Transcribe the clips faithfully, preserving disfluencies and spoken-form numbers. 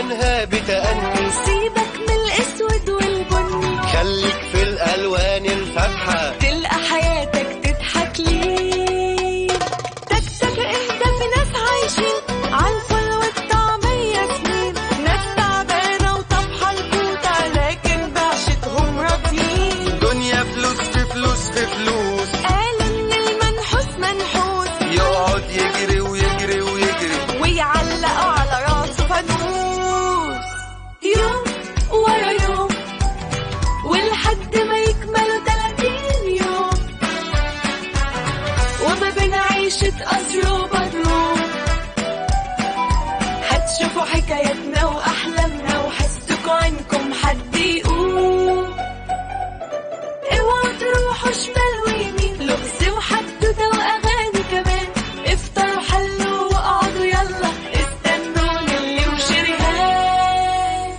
ألوانها بتأني. سيبك من الأسود والبني، خليك في الألوان الفاتحة، تلقى حياتك تضحك ليك. تك تك اهدى، في ناس عايشين عالفل والطعمية سنين، ناس تعبانة وطبحة الكوتة لكن بعشتهم راضيين. دنيا فلوس في فلوس في فلوس، قال إن المنحوس منحوس، يقعد يجري ويجري ويجري ويعلقوا على راسه فانوس. يوم ورا يوم ولحد ما يكملوا تلاتين يوم، وما بين عيشة قصر وبدروم هتشوفوا حكايتنا وأحلامنا وحسكوا عنكم حد يقوم. اوعوا تروحوا شمال ويمين، لغز وحدوتة وأغاني كمان، افطروا حلوا واقعدوا يلا استنوني اللي وشريهان.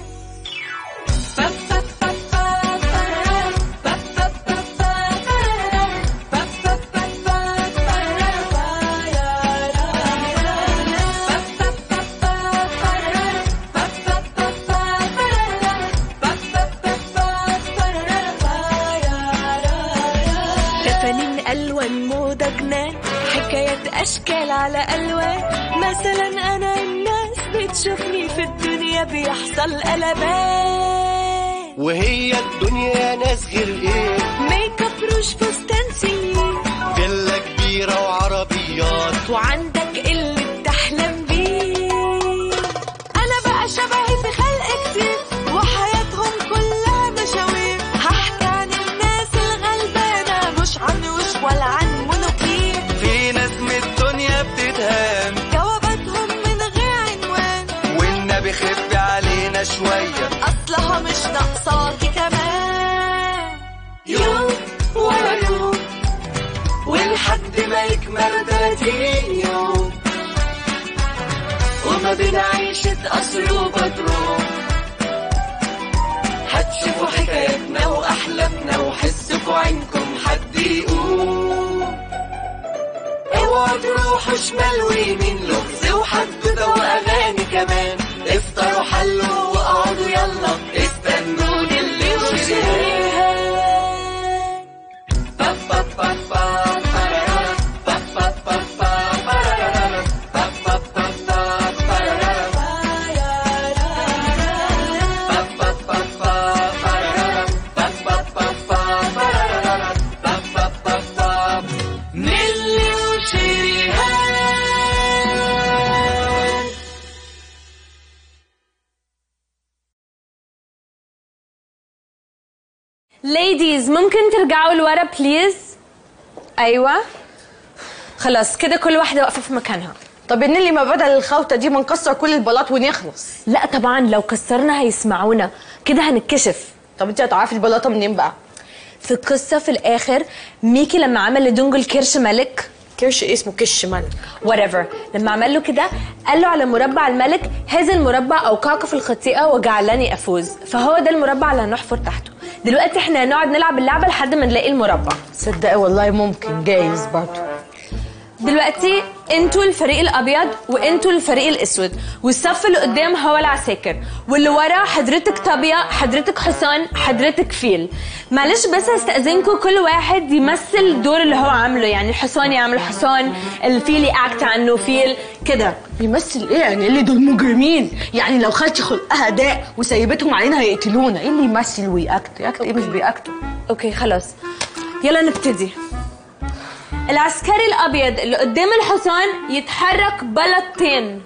تفانين ألوان موضة جنان، حكايات أشكال على ألوان. مثلا أنا الناس بتشوفني في الدنيا بيحصل قلبان، وهي الدنيا ناس غير ايه، ميك اب روج فستان سنين، فيلا كبيرة وعربيات، وعندك اللي بتحلم بيه. أنا بقى شبهي في خلق كتير وحياتهم كلها مشاوير. هحكي عن الناس الغلبانة مش عن وش ولا عن منوكير. في ناس من الدنيا بتتهان، جواباتهم من غير عنوان، والنبي خف علينا شوية، أصلها مش ناقصاكي كمان. يوم ورا يوم ولحد ما يكملوا تلاتين يوم، وما بين عيشة قصر وبدروم هتشوفوا حكايتنا وأحلامنا وحسكوا عنكم حد يقوم. اوعوا تروحوا شمال ويمين، لغز وحدوتة وأغاني كمان، افطروا حلوا واقعدوا يلا استنوني اللي وشريهان. نيلي وشريهان. ليديز ممكن ترجعوا لورا بليز؟ ايوه خلاص كده كل واحده واقفه في مكانها. طب ان اللي ما بدل الخوته دي ما نكسر كل البلاط ونخلص. لا طبعا لو كسرنا هيسمعونا كده هنتكشف. طب انت هتعرفي البلاطه منين بقى؟ في القصه في الاخر ميكي لما عمل لدونجل كرش ملك، كرش ايه اسمه كش ملك whatever، لما عمل له كده قال له على مربع الملك هذا المربع اوقعك في الخطيئه وجعلني افوز، فهو ده المربع اللي هنحفر تحته. دلوقتي احنا هنقعد نلعب اللعبه لحد ما نلاقي المربع. صدقي والله ممكن جايز برضه. دلوقتي انتوا الفريق الابيض وانتوا الفريق الاسود، والصف اللي قدام هو العساكر، واللي ورا حضرتك طابيه، حضرتك حصان، حضرتك فيل. معلش بس هستأذنكم كل واحد يمثل الدور اللي هو عامله، يعني الحصان يعمل حصان، الفيل يأكت عنه فيل كده. يمثل ايه يعني؟ اللي دول مجرمين، يعني لو خالتي خلقها داء وسيبتهم علينا هيقتلونا. ايه اللي يمثل ويأكت؟ يأكت ايه؟ مش بيأكتوا. اوكي خلاص يلا نبتدي. العسكري الابيض اللي قدام الحصان يتحرك بلطتين.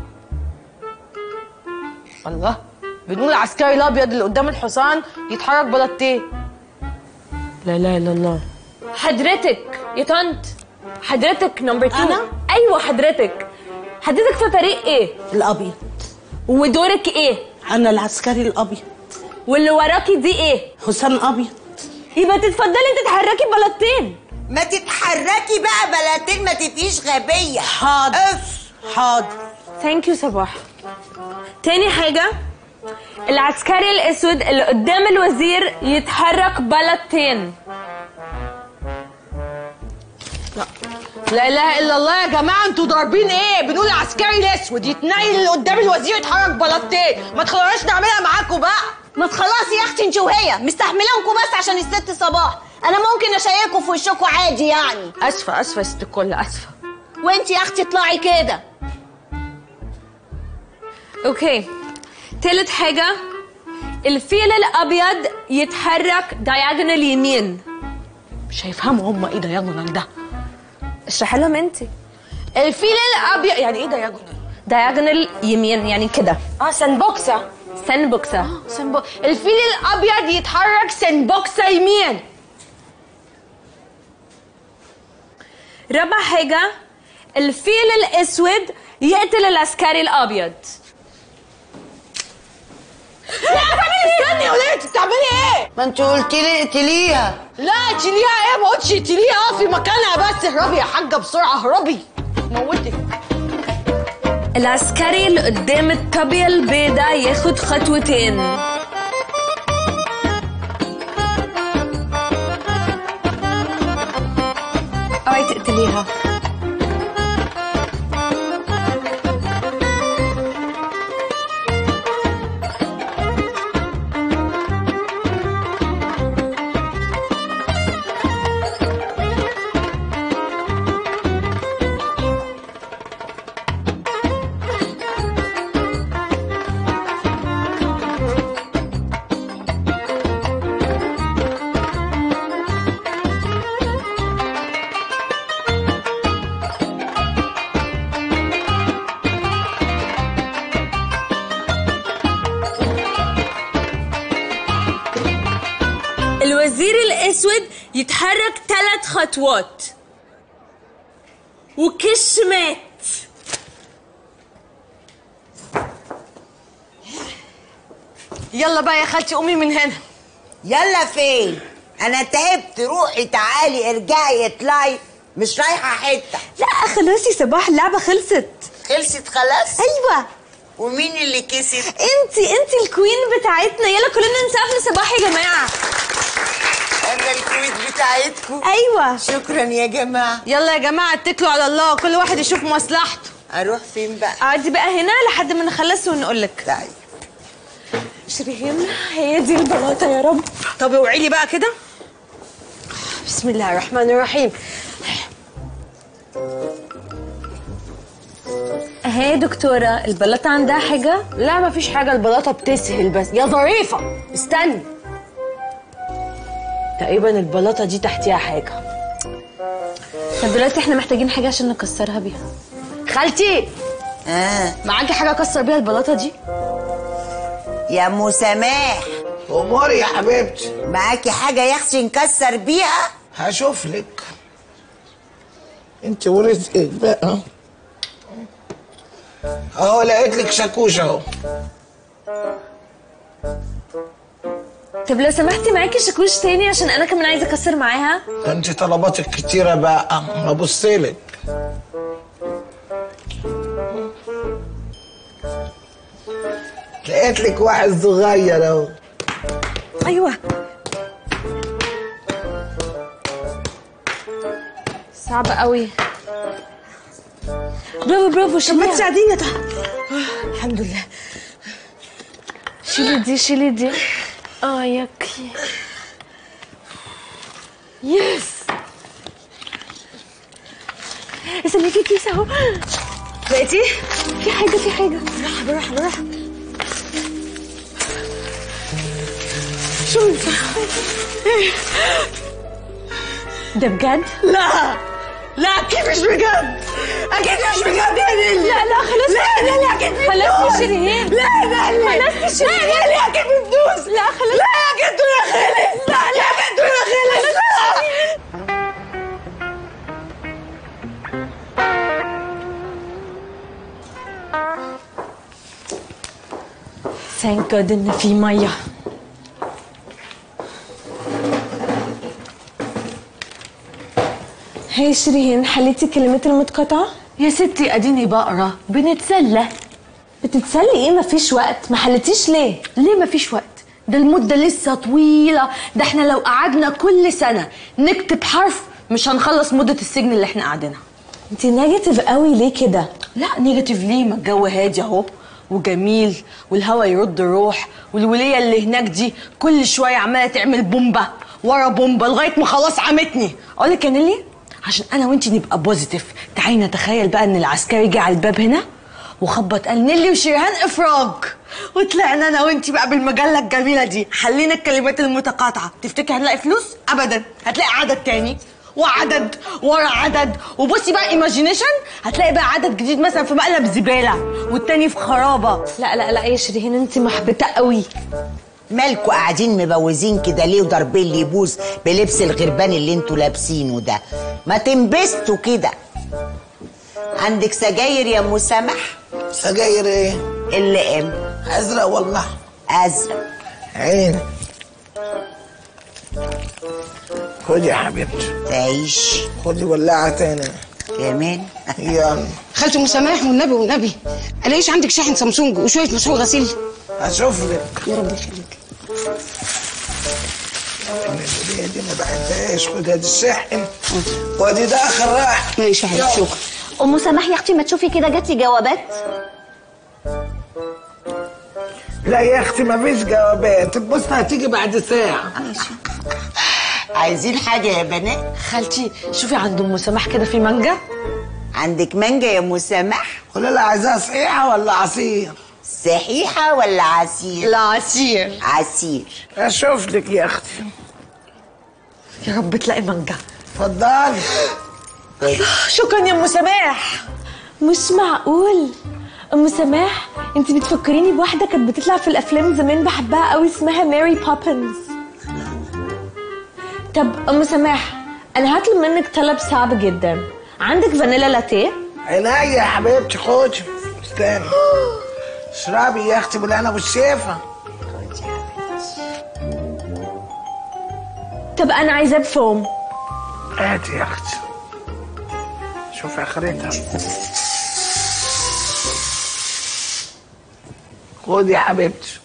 الله، بنقول العسكري الابيض اللي قدام الحصان يتحرك بلطتين. لا لا لا الله. حضرتك يا طنط، حضرتك نمبر اتنين. أنا؟ ايوه حضرتك. حضرتك في فريق ايه؟ الابيض. ودورك ايه؟ انا العسكري الابيض. واللي وراكي دي ايه؟ حسام ابيض. يبقى تتفضلي تتحركي بلطتين. ما تتحركي بقى بلاتين، ما تبقيش غبيه. حاضر اف حاضر. ثانك يو صباح. تاني حاجه، العسكري الاسود اللي قدام الوزير يتحرك بلطتين. لا لا اله الا الله يا جماعه، انتوا ضاربين ايه؟ بنقول العسكري الاسود يتنيل قدام الوزير يتحرك بلاطتين، ما تخلوناش نعملها معاكم بقى. ما تخلصي يا اختي انت وهي، مستحملانكم بس عشان الست صباح. انا ممكن اشيكوا في وشكوا عادي يعني. اسفه اسفه يا ست الكل، اسفه. وانت يا اختي اطلعي كده. اوكي، تالت حاجة، الفيل الأبيض يتحرك دايجونال يمين. مش هيفهموا هم ايه دايجونال ده. اشرحي لهم انت. الفيل الابيض يعني ايه دايجونال؟ دايجونال يمين يعني كده. اه سنبوكسه. سنبوكسة. اه سنبو... الفيل الابيض يتحرك سنبوكسه يمين. رابع حاجة، الفيل الأسود يقتل العسكري الأبيض. استني يا وليه، انت بتعملي ايه؟ ما انت قلتي لي اقتليها. لا اقتليها ايه؟ ما قلتش اقتليها، اقفي مكانها بس. اهربي يا حاجه بسرعه، اهربي موتك. العسكري اللي قدام الطابية البيضاء ياخد خطوتين. اوعي تقتليها. الوزير الأسود يتحرك ثلاث خطوات وكش مات. يلا بقى يا خالتي قومي من هنا. يلا فين؟ انا تعبت. روحي تعالي ارجعي اطلعي، مش رايحه حته. لا خلاص يا صباح، اللعبة خلصت. خلصت خلاص؟ أيوة. ومين اللي كسب؟ انتي انتي الكوين بتاعتنا. يلا كلنا نسقف لصباح يا جماعة. انا الكويت بتاعتكم؟ أيوة. شكرا يا جماعه. يلا يا جماعه اتكلوا على الله، كل واحد يشوف مصلحته. اروح فين بقى؟ قعدي بقى هنا لحد ما نخلص ونقولك. طيب شيرين، هي دي البلاطة يا رب. طب اوعي لي بقى كده. بسم الله الرحمن الرحيم. اهي يا دكتورة، البلاطة عندها حاجة؟ لا مفيش حاجه، البلاطه بتسهل بس. يا ظريفه استني، تقريبا البلاطه دي تحتيها حاجه. طب دلوقتي احنا محتاجين حاجة عشان نكسرها بيها. خالتي اه معاكي حاجه اكسر بيها البلاطه دي؟ يا ام سماح، اموري يا حبيبتي. معاكي حاجه يا اختي نكسر بيها؟ هشوف لك انت ورزقك بقى. اهو لقيت لك شاكوش اهو. طب لو سمحتي معاكي شاكوش تاني عشان انا كمان عايزة اكسر معاها. انت طلباتك كتيره بقى، ما بصيلك. لقيت لك واحد صغير اهو. ايوه صعب قوي. برافو برافو. طب ما تساعديني. طب الحمد لله. شيلي دي شيلي دي. اه ياكي. يس. استني في كيس اهو. لقيتي؟ في حاجة في حاجة. بالراحه بالراحه بالراحه. شوفي. ده بجد؟ لا لا اكيد مش بجد، اكيد مش بجد يا نيلي. لا لا خلاص. لا لا لا اكيد بتدوس. خلاص يا شيرين. لا لا لا خلاص يا شيرين. لا لا اكيد بتدوس. لا خلاص. لا اكيد يا خالد. لا لا اكيد يا خالد. ثانك جاد ان في ميه. هاي شيرين، حليتي الكلمات المتقاطعة؟ يا ستي اديني بقرا بنتسلى. بتتسلي ايه؟ مفيش وقت. ما حليتيش ليه؟ ليه مفيش وقت؟ ده المدة لسه طويلة، ده احنا لو قعدنا كل سنة نكتب حرف مش هنخلص مدة السجن اللي احنا قاعدينها. انت نيجاتيف قوي ليه كده؟ لا نيجاتيف ليه؟ ما الجو هادي اهو وجميل والهوا يرد الروح، والوليه اللي هناك دي كل شويه عماله تعمل بومبا ورا بومبا لغايه ما خلاص عمتني. اقول لك يا نيلي عشان انا وانتي نبقى بوزيتيف، تعالي نتخيل بقى ان العسكري جه على الباب هنا وخبط قال نيلي وشيرهان افراج، وطلعنا انا وانتي بقى بالمجله الجميله دي حلينا الكلمات المتقاطعه. تفتكر هنلاقي فلوس؟ ابدا، هتلاقي عدد تاني وعدد ورا عدد، وبصي بقى ايماجينيشن هتلاقي بقى عدد جديد مثلا في مقلب زباله والتاني في خرابه. لا لا لا يا شيرين انت محبطه قوي. مالكوا قاعدين مبوزين كده ليه وضاربين لي بوز بلبس الغربان اللي انتوا لابسينه ده؟ ما تنبسطوا كده. عندك سجاير يا ام سمح؟ سجاير ايه؟ اللي ام ازرق والله. ازرق عين. خدي يا حبيبتي. تعيش. خدي ولاعه تاني كمان. يلا. خالتي ام سماح والنبي والنبي الاقيش عندك شاحن سامسونج وشويه مسحوق غسيل؟ اشوف لك. يا رب يخليك. الهديه دي ما بحبهاش. خد هادي الشاحن ودي ده اخر راح. ماشي يا حبيبتي شكرا. ام سماح يا اختي ما تشوفي كده جاتي جوابات؟ لا يا اختي ما فيش جوابات، البوست هتيجي بعد ساعه. عايزين حاجه يا بنات؟ خالتي شوفي عند ام سماح كده في مانجا. عندك مانجا يا ام سماح؟ قولي لها عايزاها صحيحه ولا عصير؟ صحيحه ولا عصير؟ لا عصير. عصير. اشوف لك يا اختي. يا رب تلاقي مانجا. اتفضلي. شكرا يا ام سماح. مش معقول. ام سماح انت بتفكريني بواحده كانت بتطلع في الافلام زمان بحبها قوي اسمها ماري بوبنز. طب ام سماح انا هطلب منك طلب صعب جدا. عندك فانيلا لاتيه؟ عينيا يا حبيبتي. خدي. استني. اشربي يا اختي بالهنا والشفا. طب انا عايزاه بفوم. هاتي يا اختي. شوفي اخرتها. خدي يا حبيبتي.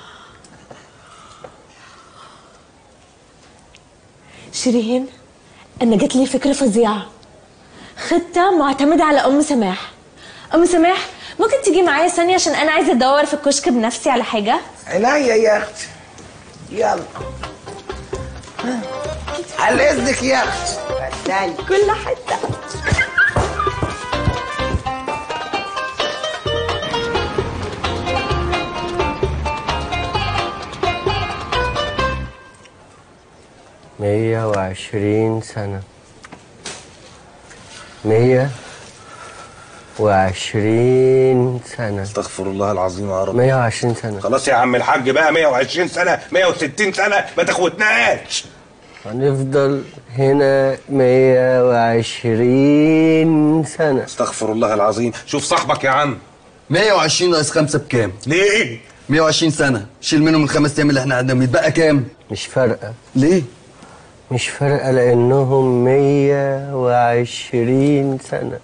شيرين انا جات لي فكره فظيعه، خطه معتمده على ام سماح. ام سماح ممكن تيجي معايا ثانيه عشان انا عايزه ادور في الكشك بنفسي على حاجه؟ عينيا يا اختي. يلا. على اذنك يا اختي. اتفضلي. كل حته. مية وعشرين سنة. مية وعشرين سنة. استغفر الله العظيم يا رب. مية وعشرين سنة. خلاص يا عم الحاج بقى. مية وعشرين سنة، مية وستين سنة، ما تاخدناش. هنفضل هنا مية وعشرين سنة. استغفر الله العظيم. شوف صاحبك يا عم. مية وعشرين ناقص خمسة بكام؟ ليه؟ مية وعشرين سنة، شيل منهم الخمس ايام اللي احنا قعدناهم يتبقى كام؟ مش فارقة. ليه؟ مش فارقة لأنهم مية وعشرين سنة.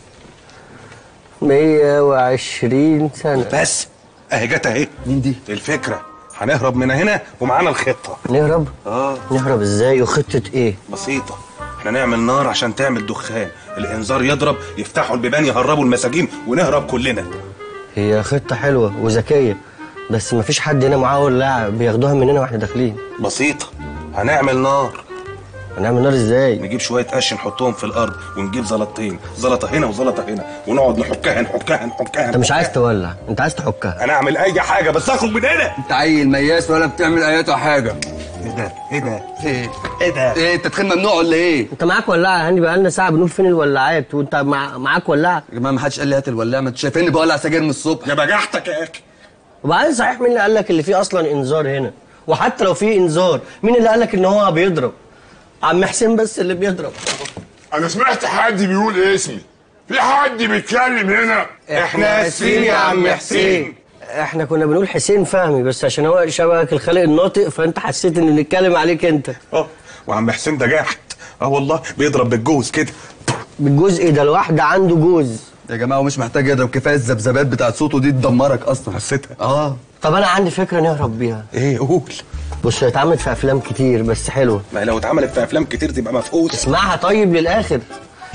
مية وعشرين سنة بس. اهي جت اهي. مين دي؟ الفكرة هنهرب من هنا ومعانا الخطة. نهرب؟ اه. نهرب ازاي وخطة ايه؟ بسيطة. احنا نعمل نار عشان تعمل دخان، الانذار يضرب يفتحوا البيبان يهربوا المساجين ونهرب كلنا. هي خطة حلوة وذكية بس مفيش حد هنا معاه ولاعة بياخدوها مننا واحنا داخلين. بسيطة. هنعمل نار. هنعمل نار ازاي؟ نجيب شوية قش نحطهم في الأرض ونجيب زلطتين، زلطة هنا وزلطة هنا، ونقعد نحكها نحكها نحكها. انت مش عايز تولع، انت عايز تحكها. أنا أعمل أي حاجة بس أخرج من هنا. أنت عيل مياس ولا بتعمل أي حاجة. إيه ده؟ إيه ده؟ إيه؟ إيه ده؟ إيه التدخين ممنوع ولا إيه؟ انت معاك ولاعة يعني بقالنا ساعة بنقول فين الولاعات وانت مع... معاك ولاعة؟ يا جماعة ما حدش قال لي هات الولاعة، ما انتوا شايفيني بولع سجاير من الصبح. يا بجحتك يا أخي. وبعدين صحيح مين اللي قال لك اللي فيه أصلا إنذار هنا؟ وحتى لو فيه إنذار مين اللي قال لك إن هو بيضرب؟ عم حسين بس اللي بيضرب. انا سمعت حد بيقول اسمي. في حد بيتكلم هنا؟ احنا اسفين يا عم حسين. احنا كنا بنقول حسين فهمي بس عشان هو شبهك الخالق الناطق فانت حسيت ان بنتكلم عليك انت. اه وعم حسين ده جاحد. اه والله بيضرب بالجوز كده. بالجوز ايه ده؟ الواحد عنده جوز. يا جماعة ومش محتاج يضرب، كفاية الذبذبات بتاعت صوته دي تدمرك أصلا. حسيتها؟ اه. طب أنا عندي فكرة نهرب بيها. إيه قول. بص هي اتعملت في أفلام كتير بس حلوة. ما لو اتعملت في أفلام كتير تبقى مفقودة. اسمعها طيب للآخر.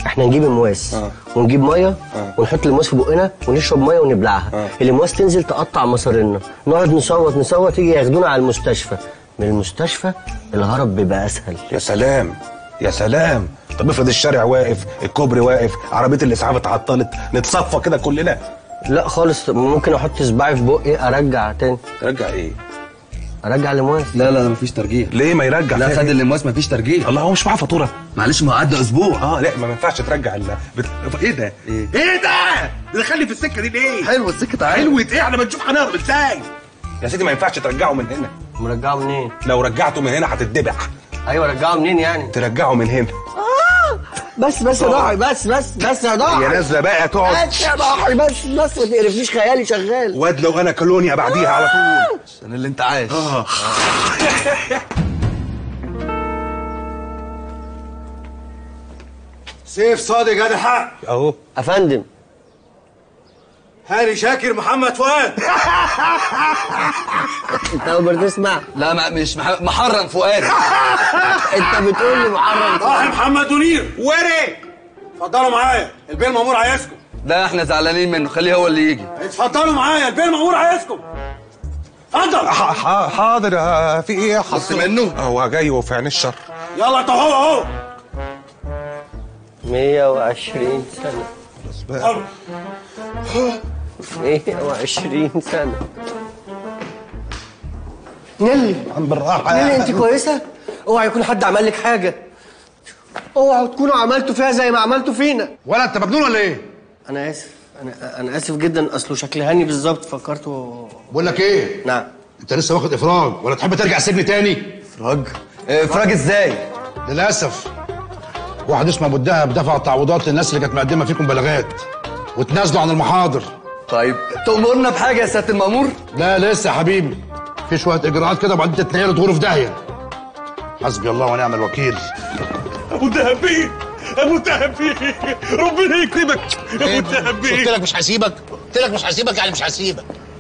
احنا نجيب المواس آه. ونجيب ميه آه. ونحط المواس في بقنا ونشرب ميه ونبلعها. آه. المواس تنزل تقطع مصارينا، نقعد نصوت نصوت يجي ياخدونا على المستشفى. من المستشفى الهرب بيبقى اسهل. يا سلام يا سلام. طب افرض الشارع واقف، الكوبري واقف، عربيه الاسعاف اتعطلت، نتصفى كده كلنا. لا خالص، ممكن احط صباعي في بقي ارجع تاني. ترجع ايه؟ ارجع المواس. لا لا مفيش ترجيع. ليه ما يرجع؟ لا خد المواس مفيش ترجيع. الله، هو مش معاه فاتوره؟ معلش ما عدى اسبوع. اه لا ما ينفعش ترجع ال بت... ايه ده؟ ايه؟ ايه ده؟ دخلني في السكه دي ليه؟ حلوه السكه تعالى. حلوه ايه؟ احنا بنشوف هنهرب ازاي؟ يا سيدي ما ينفعش ترجعه من هنا. مرجعه منين؟ لو رجعته من هنا هتتذبح. ايوه رجعه منين يعني؟ ترجعه من هنا. بس بس يا ضاحي، بس بس بس يا ضاحي. يا نازله بقى تقعد. بس يا ضاحي، بس بس ما تقرفنيش، خيالي شغال. واد لو انا كولونيا بعديها على طول. عشان اللي انت عايش. اه سيف صادق هذا الحق. اهو افندم. هاني شاكر محمد فؤاد. انت اول مره تسمع؟ لا ما مش مح... محرم فؤاد. انت بتقول لي محرم صاحب فؤاد. محمد منير. وري اتفضلوا معايا، البيه المأمور عايزكم. لا احنا زعلانين منه، خليه هو اللي يجي. اتفضلوا معايا، البيه المأمور عايزكم. اتفضل. حاضر. آه، في ايه؟ خلصت منه؟ هو جاي وفي عين الشر. يلا انت اهو اهو. مية وعشرين سنة. يلا. مية وعشرين سنة. نيلي عم بالراحه. نيلي انت كويسة؟ اوعى يكون حد عمل لك حاجة. اوعوا تكونوا عملتوا فيها زي ما عملتوا فينا. ولا انت مجنون ولا ايه؟ انا اسف، انا انا اسف جدا، اصله شكل هاني بالظبط فكرته. بقول لك ايه؟ نعم. انت لسه واخد افراج ولا تحب ترجع السجن تاني؟ افراج؟ افراج ازاي؟ للاسف واحد اسمه ابو الدهب دفع تعويضات للناس اللي كانت مقدمه فيكم بلاغات وتنازلوا عن المحاضر. طيب تأمرنا بحاجه يا سياده المأمور؟ لا لسه يا حبيبي، في شويه اجراءات كده وبعدين تتنقلوا تغوروا في داهيه. حسبي الله ونعم الوكيل. ابو الدهب بيه، ابو الدهب بيه، ربنا يكرمك يا ابو الدهب بيه. قلت لك مش هسيبك، قلت لك مش هسيبك يعني مش هسيبك.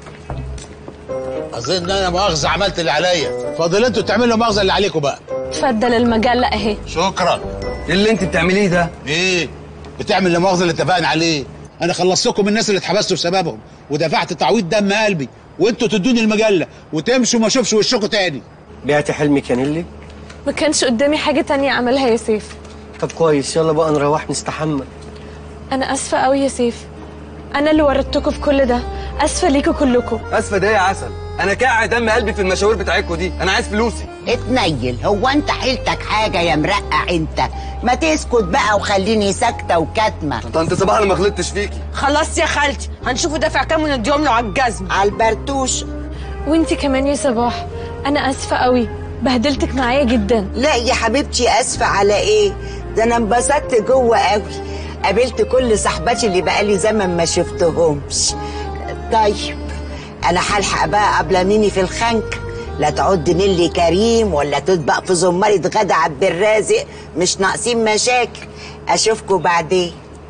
اظن ان انا مؤاخذه عملت اللي عليا، فاضل انتوا تعملوا مؤاخذه اللي عليكم بقى. اتفضل المجله اهي. شكرا. ايه اللي انت بتعمليه ده؟ ايه؟ بتعمل المؤاخذه اللي اتفقنا عليه. انا خلصت لكم الناس اللي اتحبستوا بسببهم ودفعت تعويض دم قلبي، وانتوا تدوني المجله وتمشوا ما اشوفش وشكم تاني. بعتي حلمك يا نيلي؟ ما كانش قدامي حاجه تانية اعملها يا سيف. طب كويس، يلا بقى نروح نستحمى. انا اسفه قوي يا سيف، انا اللي ورطتكم في كل ده، اسفه ليكوا كلكم. اسفه ده يا عسل، انا كاع دم قلبي في المشاوير بتاعتكم دي، انا عايز فلوسي. اتنيل، هو انت حيلتك حاجه يا مرقع انت؟ ما تسكت بقى وخليني ساكته وكاتمه. طنط صباح انا ما غلطتش فيكي. خلاص يا خالتي، هنشوفه دافع كام ونديهم له على الجزم. على البرتوش. وانتي كمان يا صباح، انا اسفه قوي، بهدلتك معايا جدا. لا يا حبيبتي اسفه على ايه؟ ده انا انبسطت جوه قوي، قابلت كل صاحباتي اللي بقالي زمن ما شفتهمش. طيب انا هلحق بقى قبل ميني في الخنك، لا تعد نيلي كريم ولا تطبق في زمارة غدا عبد الرازق، مش ناقصين مشاكل. اشوفكوا بعدين.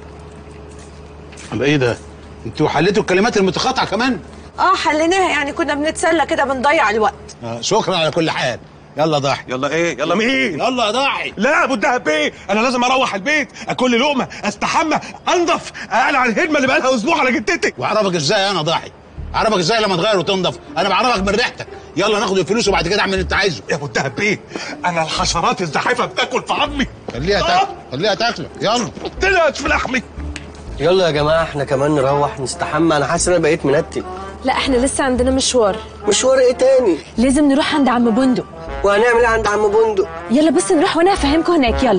ايه ده؟ انتوا حليتوا الكلمات المتقاطعه كمان؟ اه حليناها، يعني كنا بنتسلى كده بنضيع الوقت. آه شكرا على كل حال. يلا ضاحي. يلا ايه؟ يلا مين؟ يلا ضاحي. لا ابو الدهب بيه، انا لازم اروح البيت، اكل لي لقمه، استحمى، انضف، اقلع الهدمه اللي بقالها اسبوع على جدتي. واعرفك ازاي انا ضاحي؟ اعرفك ازاي لما تغير وتنضف؟ انا بعرفك من ريحتك. يلا ناخد الفلوس وبعد كده اعمل اللي انت عايزه. يا ابو الدهب بيه، انا الحشرات الزحيفه بتاكل في عظمي. خليها تاكل، خليها تاكلك. يلا طلعت في لحمي. يلا يا جماعه احنا كمان نروح نستحمى، انا حاسس ان انا بقيت منتن. لا احنا لسه عندنا مشوار. مشوار ايه تاني؟ لازم نروح عند عم بندق. وهنعمل ايه عند عم بندق؟ يلا بس نروح وانا هفهمكم هناك. يلا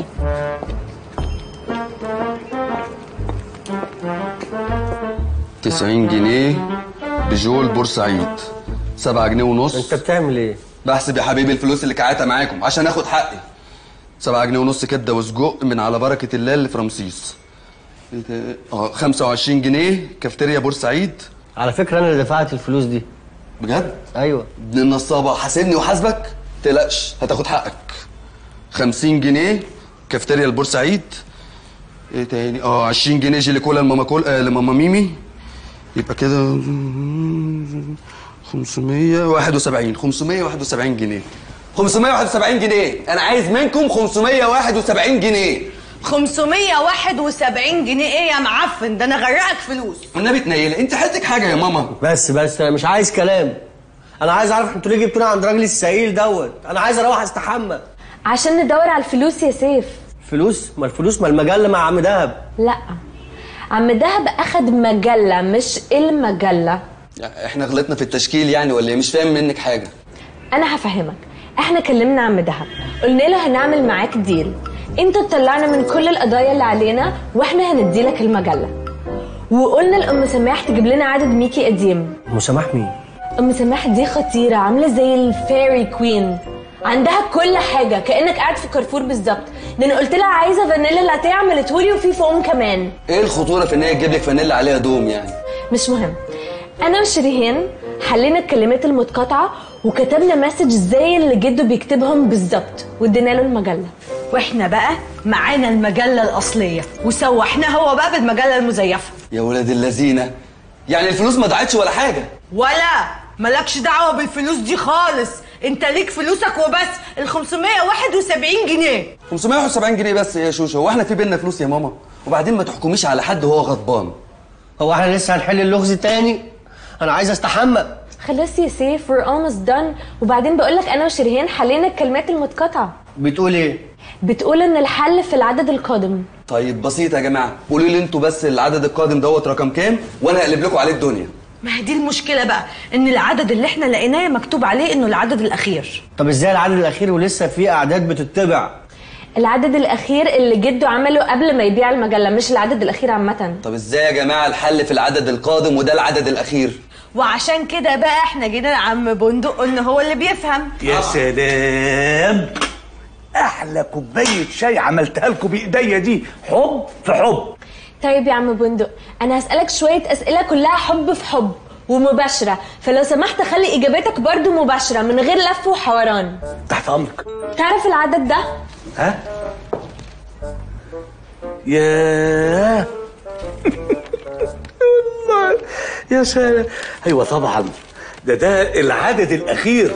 تسعين جنيه بجول بورسعيد، سبعة جنيه ونص. انت بتعمل ايه؟ بحسب يا حبيبي الفلوس اللي كعاتة معاكم عشان اخد حقي. سبعة جنيه ونص كبده وسجق من على بركه الله اللي في رمسيس. اه خمسة وعشرين جنيه كافتيريا بورسعيد. على فكره انا اللي دفعت الفلوس دي. بجد؟ ايوه. ابن النصابه، حاسبني وحاسبك، متقلقش هتاخد حقك. خمسين جنيه كافتيريا البورسعيد. ايه تاني؟ اه عشرين جنيه جيلي كولا لماما كول آه لماما ميمي. يبقى كده خمسمية وواحد وسبعين. خمسمية وواحد وسبعين جنيه. خمسمية وواحد وسبعين جنيه، انا عايز منكم خمسمية وواحد وسبعين جنيه. خمسمية وواحد وسبعين جنيه ايه يا معفن؟ ده انا غرقك فلوس. والنبي تنيلي انت حالتك حاجه يا ماما. بس بس انا مش عايز كلام. انا عايز اعرف انتوا ليه جبتونا عند راجل السائل دوت. انا عايز اروح استحمى. عشان ندور على الفلوس يا سيف. فلوس؟ ما الفلوس ما المجله مع عم دهب. لا، عم دهب اخد مجله مش المجله. احنا غلطنا في التشكيل يعني ولا ايه؟ مش فاهم منك حاجه. انا هفهمك. احنا كلمنا عم دهب، قلنا له هنعمل معاك ديل، انت تطلعنا من كل القضايا اللي علينا واحنا هنديلك المجله. وقلنا لام سماح تجيب لنا عدد ميكي قديم. ام سماح مين؟ ام سماح دي خطيره، عامله زي الفيري كوين، عندها كل حاجه كانك قاعد في كارفور بالظبط. ده انا قلت لها عايزه فانيلا لاتيه عملتهولي وفي فوم كمان. ايه الخطوره في ان هي تجيب لك فانيلا عليها دوم يعني؟ مش مهم. انا وشريهان حلينا الكلمات المتقاطعه وكتبنا مسج زي اللي جده بيكتبهم بالظبط وادينا له المجله. واحنا بقى معانا المجله الاصليه وسوحناه هو بقى بالمجله المزيفه. يا ولاد اللذينه، يعني الفلوس ما ضاعتش ولا حاجه؟ ولا مالكش دعوه بالفلوس دي خالص، انت ليك فلوسك وبس. ال خمسمية وواحد وسبعين جنيه. خمسمية وواحد وسبعين جنيه بس يا شوشه؟ هو احنا في بينا فلوس يا ماما؟ وبعدين ما تحكميش على حد وهو غضبان. هو احنا لسه هنحل اللغز تاني؟ انا عايز استحمى. خلاص يا سيف we're almost done. وبعدين بقول لك انا وشريهان حلينا الكلمات المتقاطعه. بتقول ايه؟ بتقول ان الحل في العدد القادم. طيب بسيط يا جماعه، قولوا لي انتوا بس العدد القادم دوت رقم كام وانا هقلب لكم عليه الدنيا. ما هي دي المشكله بقى، ان العدد اللي احنا لقيناه مكتوب عليه انه العدد الاخير. طب ازاي العدد الاخير ولسه في اعداد بتتبع؟ العدد الاخير اللي جده عمله قبل ما يبيع المجله، مش العدد الاخير عامه. طب ازاي يا جماعه الحل في العدد القادم وده العدد الاخير؟ وعشان كده بقى احنا جينا لعم بندق قلنا هو اللي بيفهم. يا سلام، احلى كوبايه شاي عملتها لكم بايديا دي، حب في حب. طيب يا عم بندق، انا هسألك شوية اسئلة كلها حب في حب ومباشرة، فلو سمحت خلي اجاباتك برضو مباشرة من غير لف وحوران. تحت امرك. تعرف العدد ده؟ ها؟ ياه والله يا سلام. ايوه طبعا، ده ده العدد الاخير.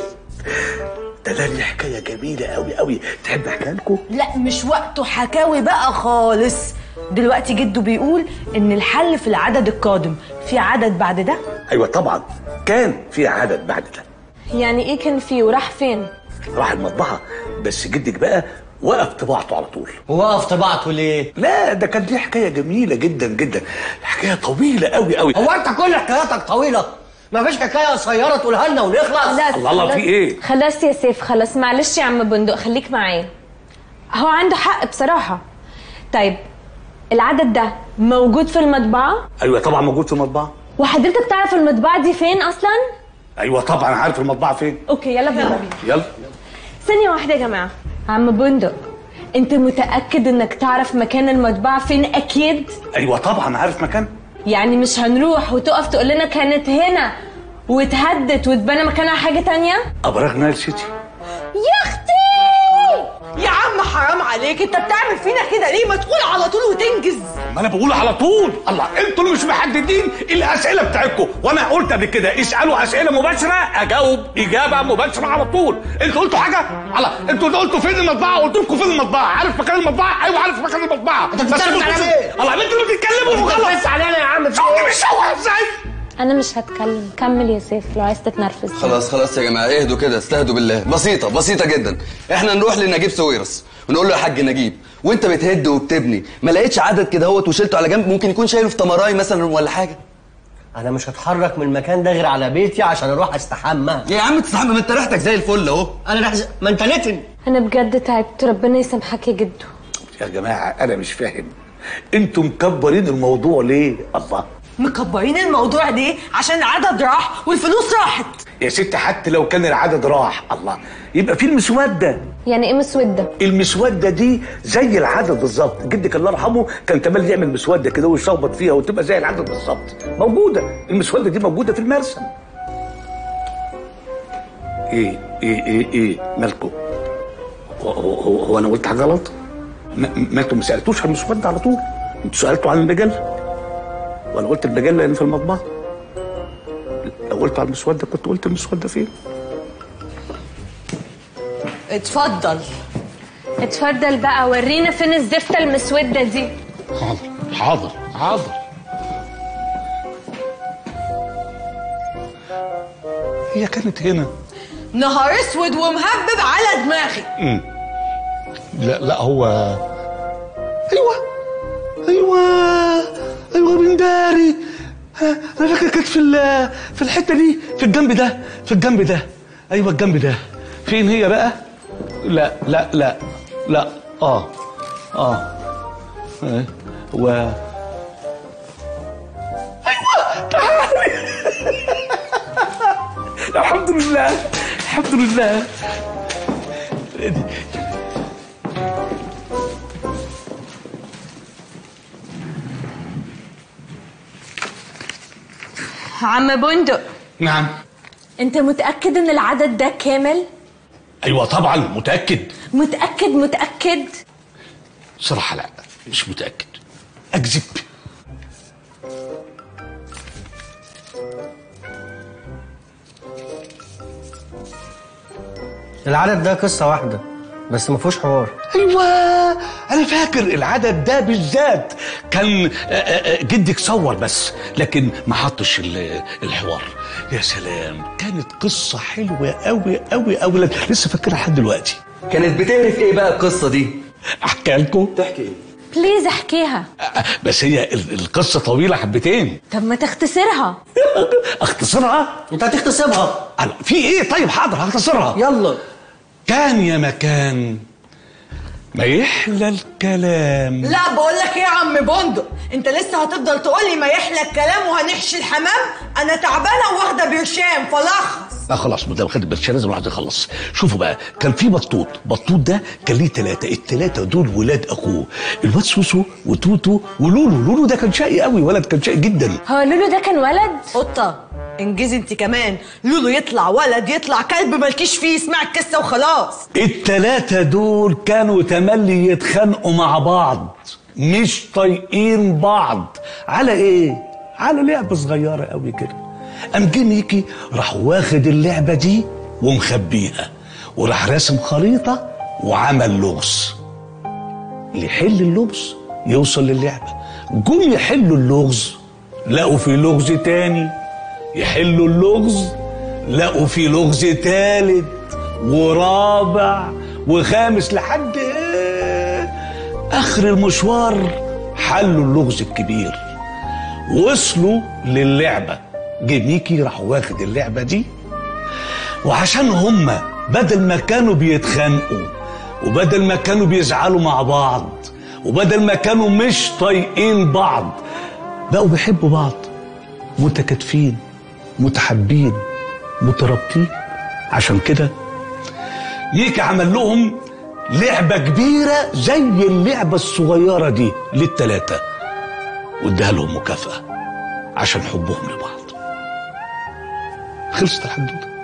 ده ده لي حكايه جميله قوي قوي، تحب احكيها لكم؟ لا مش وقته حكاوي بقى خالص. دلوقتي جده بيقول ان الحل في العدد القادم. في عدد بعد ده؟ ايوه طبعا، كان في عدد بعد ده. يعني ايه كان فيه وراح فين؟ راح المطبعه، بس جدك بقى وقف طباعته على طول. وقف طباعته ليه؟ لا ده كان دي حكايه جميله جدا جدا، حكايه طويله قوي قوي. هو انت كل حكاياتك طويله؟ ما فيش حكايه قصيره تقولها لنا ونخلص؟ الله الله في ايه؟ خلاص يا سيف خلاص، معلش يا عم بندق خليك معايا. هو عنده حق بصراحه. طيب العدد ده موجود في المطبعه؟ ايوه طبعا موجود في المطبعه. وحضرتك تعرف المطبعه دي فين اصلا؟ ايوه طبعا عارف المطبعه فين. اوكي يلا بينا. يلا. ثانيه واحده يا جماعه. عم بندق، انت متاكد انك تعرف مكان المطبعه فين؟ اكيد. ايوه طبعا عارف مكان. يعني مش هنروح وتقف تقول لنا كانت هنا واتهدت واتبنى مكانها حاجه تانية؟ ابراج نايل سيتي. يا اختي يا عم حرام عليك، انت بتعمل فينا كده ليه؟ ما تقول على طول وتنجز. ما انا بقول على طول. الله، انتوا اللي مش محددين الاسئله بتاعتكم، وانا قلت قبل كده اسالوا اسئله مباشره اجاوب اجابه مباشره على طول. انتوا قلتوا حاجه؟ الله، انتوا قلتوا فين المطبعه؟ قلت لكم فين المطبعه؟ عارف مكان المطبعه؟ ايوه عارف مكان المطبعه. انت بتتكلم على ايه؟ الله، انتوا اللي بتتكلموا وخلاص. انت علينا يا عم. شوفني مشوه ازاي؟ انا مش هتكلم، كمل يا سيف لو عايز تتنرفز. خلاص خلاص يا جماعه اهدوا كده، استهدوا بالله. بسيطه بسيطه جدا. احنا نروح لنجيب سويرس ونقول له يا حاج نجيب، وانت بتهد وبتبني ما لقيتش عدد كده اهوت وشلته على جنب؟ ممكن يكون شايله في تمراي مثلا ولا حاجه. انا مش هتحرك من المكان ده غير على بيتي عشان اروح استحمى. يا عم تستحمى؟ ما انت ريحتك زي الفل اهو. انا رح... ما انت نتن. انا بجد تعبت، ربنا يسامحك يا جدو. يا جماعه انا مش فاهم، انتوا مكبرين الموضوع ليه؟ الله، مكبرين الموضوع ليه؟ عشان العدد راح والفلوس راحت. يا ست حتى لو كان العدد راح، الله، يبقى في المسوده. يعني ايه مسوده؟ المسوده دي زي العدد بالظبط. جدك الله يرحمه كان تملي يعمل مسوده كده ويشخبط فيها وتبقى زي العدد بالظبط. موجوده المسوده دي، موجوده في المرسم. ايه ايه ايه ايه مالكم؟ هو, هو, هو انا قلت حاجه غلط؟ ما انتوا ما سالتوش عن المسوده على طول، انتوا سالتوا عن المجله. وانا قلت المجله اللي في المطبعه. لو قلت على المسوده كنت قلت المسوده فين؟ اتفضل. اتفضل بقى ورينا فين الزفته المسوده دي. حاضر حاضر حاضر. هي كانت هنا. نهار اسود ومهبب على دماغي. امم لا لا هو ايوه ايوه ايوه من داري. انا فاكر كانت في في الحته دي، في الجنب ده، في الجنب ده. ايوه الجنب ده. فين هي بقى؟ لا لا لا لا اه اه اه و ايوه تعالي. الحمد لله الحمد لله. عم بندق. نعم. انت متأكد ان العدد ده كامل؟ ايوه طبعا متأكد. متأكد متأكد؟ صراحة لا مش متأكد، اكذب. العدد ده قصة واحدة بس ما فيهوش حوار. ايوه انا فاكر العدد ده بالذات كان جدك صور بس لكن ما حطش الحوار. يا سلام كانت قصه حلوه قوي قوي قوي، لسه فاكرها لحد دلوقتي. كانت بتعرف ايه بقى القصه دي؟ احكي لكم. تحكي ايه؟ بليز احكيها. بس هي القصه طويله حبتين. طب ما تختصرها. اختصرها؟ انت هتختصرها. في ايه؟ طيب حاضر هختصرها. يلا. كان يا مكان ما يحلى الكلام. لا بقول لك ايه يا عم بندق، انت لسه هتفضل تقول لي ما يحلى الكلام وهنحشي الحمام؟ انا تعبانه واخده برشام فلخص. لا خلاص ما دام خد برشام لازم الواحد يخلص. شوفوا بقى كان في بطوط، بطوط ده كان ليه ثلاثه، الثلاثه دول ولاد اخوه، الواد سوسو وتوتو ولولو. لولو ده كان شقي قوي، ولد كان شقي جدا. هو لولو ده كان ولد؟ قطه انجزي انت كمان. لولو يطلع ولد يطلع كلب مالكيش فيه، اسمع القصه وخلاص. الثلاثه دول كانوا تملي يتخانقوا مع بعض، مش طايقين بعض. على ايه؟ على لعبه صغيره قوي كده. قام جه ميكي راح واخد اللعبه دي ومخبيها، وراح راسم خريطه وعمل لغز. اللي يحل اللغز يوصل للعبه. جم يحلوا اللغز لقوا في لغز تاني، يحلوا اللغز لقوا في لغز تالت ورابع وخامس لحد ايه اخر المشوار حلوا اللغز الكبير، وصلوا للعبه. جه ميكي راح واخد اللعبه دي، وعشان هما بدل ما كانوا بيتخانقوا وبدل ما كانوا بيزعلوا مع بعض وبدل ما كانوا مش طايقين بعض بقوا بيحبوا بعض، متكاتفين متحابين مترابطين. عشان كده ميكي عمل لهم لعبه كبيره زي اللعبه الصغيره دي للثلاثه، واداها لهم مكافاه عشان حبهم لبعض. خلصت الحدوته.